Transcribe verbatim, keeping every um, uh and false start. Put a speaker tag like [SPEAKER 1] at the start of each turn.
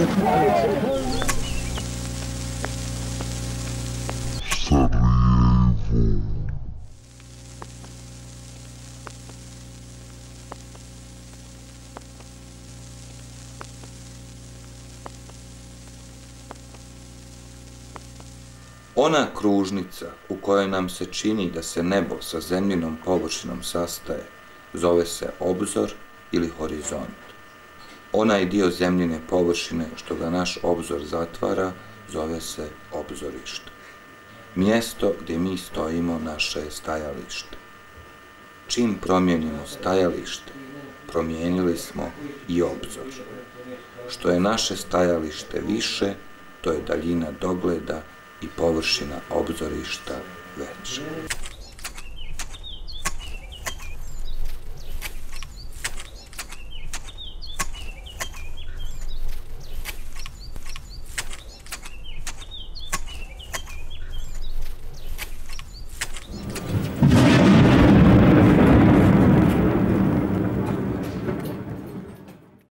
[SPEAKER 1] Ona kružnica u kojoj nam se čini da se nebo sa zemljinom površinom sastaje, zove se obzor ili horizont. Onaj dio zemljine površine što ga naš obzor zatvara, zove se obzorište. Mjesto gdje mi stojimo naše je stajalište. Čim promijenimo stajalište, promijenili smo i obzor. Što je naše stajalište više, to je daljina dogleda i površina obzorišta veća.